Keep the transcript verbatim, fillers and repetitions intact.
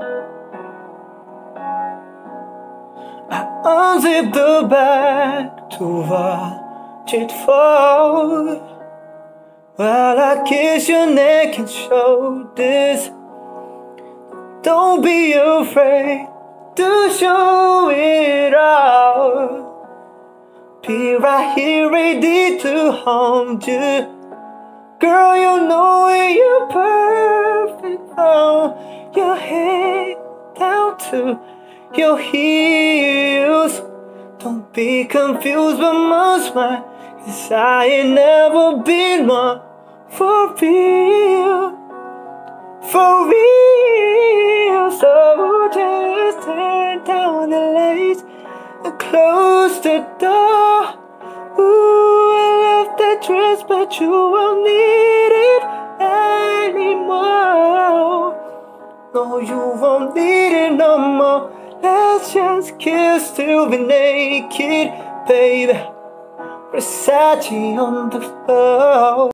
I unzip the bag to watch it fall, while I kiss your neck and shoulders. Don't be afraid to show it all. Be right here ready to hold you. Girl, you know it, you're perfect from your head down to your heels. Don't be confused by my smile, 'cause I ain't never been one for real, for real. So just turn down the lights and close the door. Ooh, I love that dress, but you won't need it anymore. No, you won't need it no more. Let's just kiss till we're naked, baby. Versace on the floor.